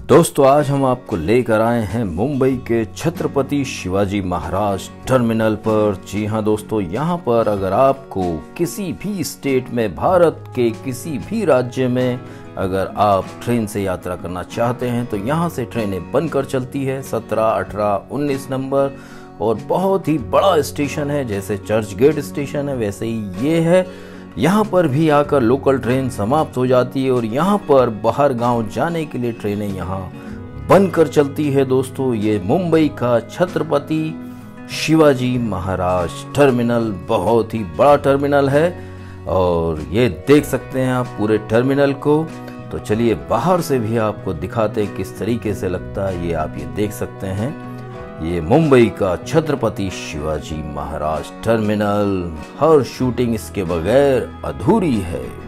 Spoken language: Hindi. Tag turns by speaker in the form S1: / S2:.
S1: दोस्तों आज हम आपको लेकर आए हैं मुंबई के छत्रपति शिवाजी महाराज टर्मिनल पर। जी हाँ दोस्तों, यहाँ पर अगर आपको किसी भी स्टेट में, भारत के किसी भी राज्य में अगर आप ट्रेन से यात्रा करना चाहते हैं तो यहाँ से ट्रेनें बनकर चलती है 17, 18, 19 नंबर। और बहुत ही बड़ा स्टेशन है, जैसे चर्च गेट स्टेशन है वैसे ही ये है। यहाँ पर भी आकर लोकल ट्रेन समाप्त हो जाती है और यहाँ पर बाहर गांव जाने के लिए ट्रेनें यहाँ बनकर चलती है। दोस्तों ये मुंबई का छत्रपति शिवाजी महाराज टर्मिनल बहुत ही बड़ा टर्मिनल है और ये देख सकते हैं आप पूरे टर्मिनल को। तो चलिए बाहर से भी आपको दिखाते हैं किस तरीके से लगता है। ये आप ये देख सकते हैं, ये मुंबई का छत्रपति शिवाजी महाराज टर्मिनल। हर शूटिंग इसके बगैर अधूरी है।